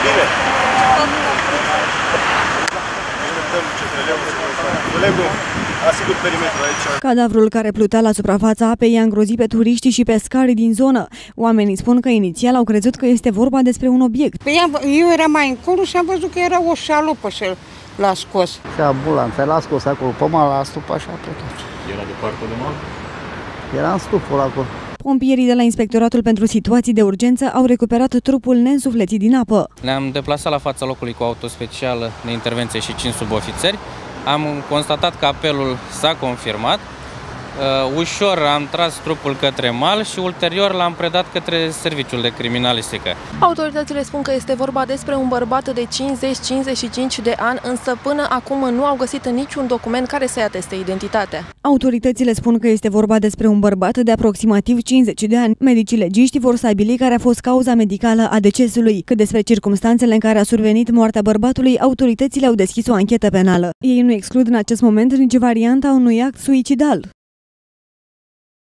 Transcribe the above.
Bine. Asigur perimetrul aici. Cadavrul care plutea la suprafața apei i-a îngrozit pe turiștii și pescarii din zonă. Oamenii spun că inițial au crezut că este vorba despre un obiect. Eu eram mai încolo și am văzut că era o șalupă și l-a scos. Și ambulanța l-a scos acolo, pe mal la stupa și a plecat. Era departe de mal? Era în stupul acolo. Pompierii de la Inspectoratul pentru Situații de Urgență au recuperat trupul neînsuflețit din apă. Ne-am deplasat la fața locului cu auto specială de intervenție și 5 subofițeri. Am constatat că apelul s-a confirmat. Ușor am tras trupul către mal și ulterior l-am predat către serviciul de criminalistică. Autoritățile spun că este vorba despre un bărbat de 50-55 de ani, însă până acum nu au găsit niciun document care să-i ateste identitatea. Autoritățile spun că este vorba despre un bărbat de aproximativ 50 de ani. Medicii legiști vor stabili care a fost cauza medicală a decesului. Cât despre circumstanțele în care a survenit moartea bărbatului, autoritățile au deschis o anchetă penală. Ei nu exclud în acest moment nici varianta unui act suicidal.